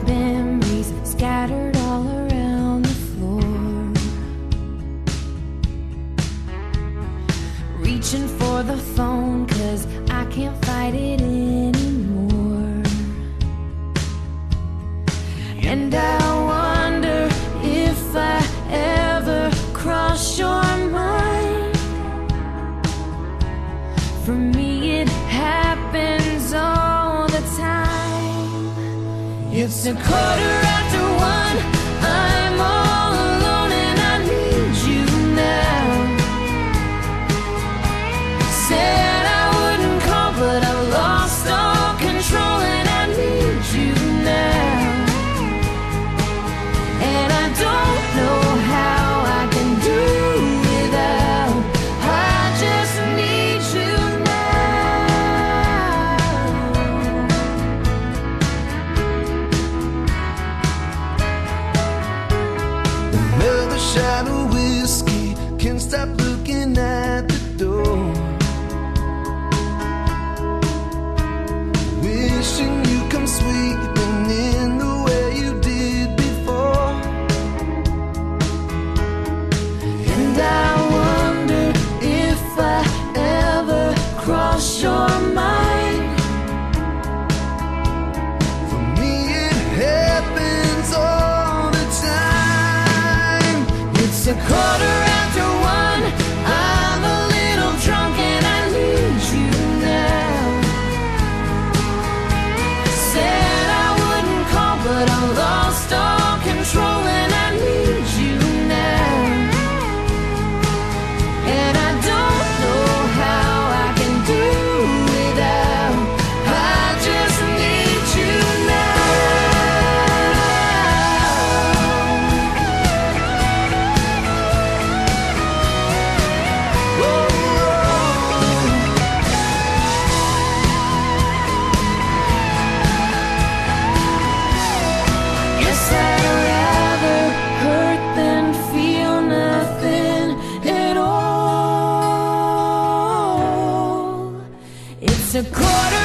memories scattered all around the floor. Reaching for the phone 'cause I can't fight it anymore. And I wonder if I ever cross your mind. For me it happens all the time. It's 1:15. I'm all alone and I need you now. Said I wouldn't call, but I lost all control and I need you now. And I don't know how I can do without. I just need you now. Another shot of whiskey, can't stop looking at the door. Wishing you come sweeping in the way you did before. And I wonder if I ever cross your mind. For me it happens all the time. It's 1:15. I'm a little drunk and I need you now. Said I wouldn't call, but I lost all control and I need you now. And I don't know how I can do without. I just need you now. Guess I'd rather hurt than feel nothing at all. It's 1:15.